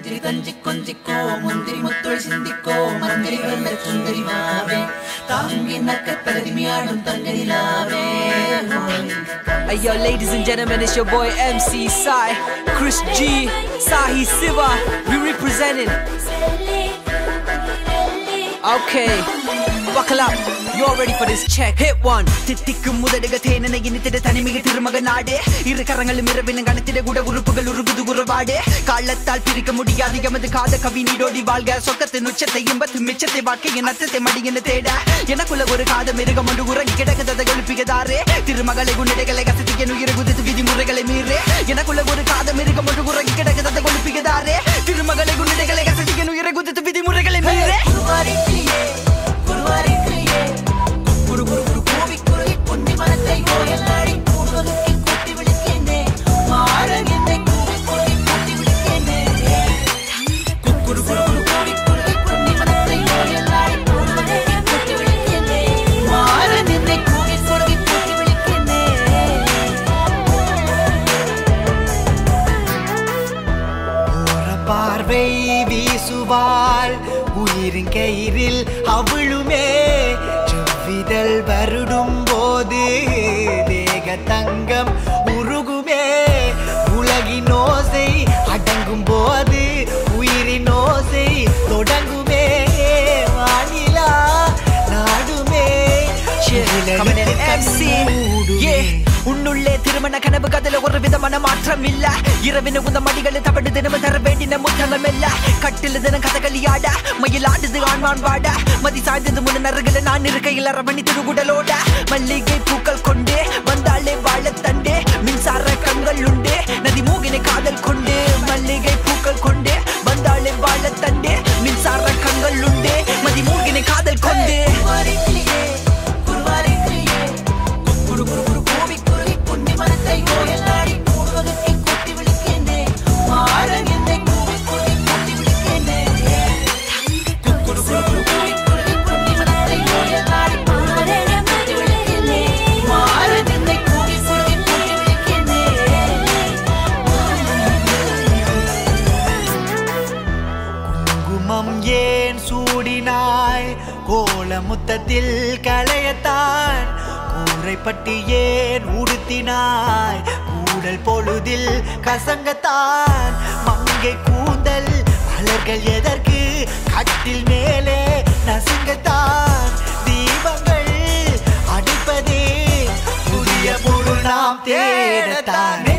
ഇത്തിരി തഞ്ചിക്കൊഞ്ചിക്കോ മുന്തിരി മുത്തൊഴി ചിന്തിക്കോ മന്ദിരി വെള്ള ചുന്ദരി വാവേ താങ്ങിനക്ക തലതിമിയാടും തങ്കരിലാവേ. Hey yo, ladies and gentlemen, it's your boy MC Sai, Chris G, Sahi Siva. We representing. Okay, buckle up. You all ready for this check? Hit one. Tittikkum mudadaga thenana inithide thanimiga thirumaga naade. Iru karangalum iravilum ganithide kuda urupugal urugudu guruvade. Kaalathal pirikka mudiyadhu emathu kaada kavi needodi valga sokkathe nuchathe imbathu michathe vaakkiye nathate madiyena theda. Enakulla oru kaada mirugam ondu urangi kedakadada galupigadaare. Thirumagale gunnidegale gasathige uyire gudithu vidhi muragale meere. Enakulla oru kaada mirugam ondu urangi kedakadada galupigadaare. Thirumagale gunnidegale gasathige uyire gudithu vidhi muragale meere. பார்வை வீசுவாள் உயிரின் கயிறில் அவளுமே செவ்விதழ் வருடும் போது தேக தங்கம் உருகுமே உலகின் ஓசை அடங்கும் போது உயிரின் ஓசை தொடங்குமே வானிலா நாடுமே உன்னுள்ளே திருமண கனவு கதல ஒரு விதமான மாற்றம் இல்ல இரவின உந்த மடிகளை தவடு தினமும் தர வேண்டின முத்தலம் இல்ல கட்டில தினம் கதகளியாட மயில் ஆடுது ஆண்மான் வாட மதி சாய்ந்தது முன்ன நறுகளை நான் இருக்கையில் அரவணி திருகுடலோட மல்லிகை பூக்கள் கொண்டே வந்தாலே வாழ தண்டே மின்சார கண்கள் உண்டே நதி மூகினை காதல் கொண்டே மல்லிகை பூக்கள் கொண்டே வந்தாலே வாழ தண்டே மின்சார கண்கள் உண்டே மதி மூகினை காதல் கொண்டே ஏன் சூடினாய் கோலமுத்தத்தில் களையத்தான் கூரைப்பட்டி ஏன் உடுத்தினாய் கூடல் பொழுதில் கசங்கத்தான் மங்கை கூந்தல் மலர்கள் எதற்கு கட்டில் மேலே நசுங்கத்தான் தீபங்கள் அடிப்பதே புதிய பொருள் நாம் தேடத்தான்